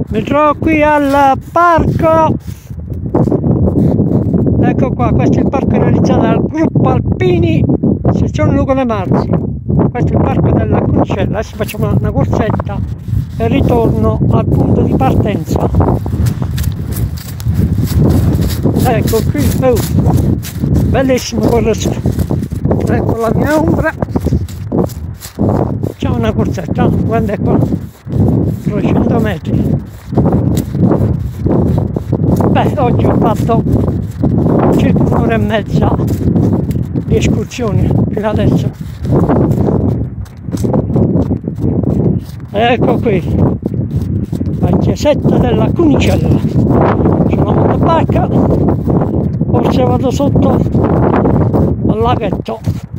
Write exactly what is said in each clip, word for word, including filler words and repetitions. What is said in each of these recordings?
Mi trovo qui al parco, ecco qua, questo è il parco realizzato dal gruppo Alpini sezione Luca De Marzi. Questo è il parco della Cunicella. Adesso facciamo una corsetta e ritorno al punto di partenza. Ecco qui, oh, bellissimo corso, ecco la mia ombra. C'è una corsetta, guarda qua, trecento metri. Beh, oggi ho fatto circa un'ora e mezza di escursioni fino adesso. Ecco qui la chiesetta della Cunicella. C'è la motorbacca, forse vado sotto al laghetto.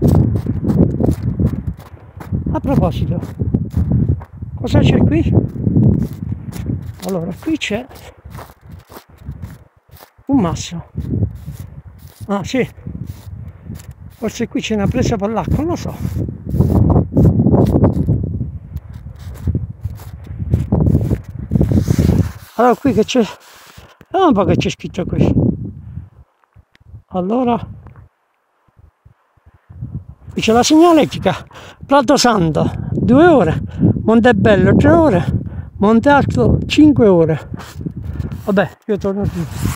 A proposito, cosa c'è qui? Allora, qui c'è un masso. Ah sì, forse qui c'è una presa per l'acqua, non lo so. Allora qui che c'è, ah, un po' che c'è scritto qui. Allora, qui c'è la segnaletica, Prato Santo due ore, Montebello tre ore, Monte Alto cinque ore. Vabbè, io torno qui.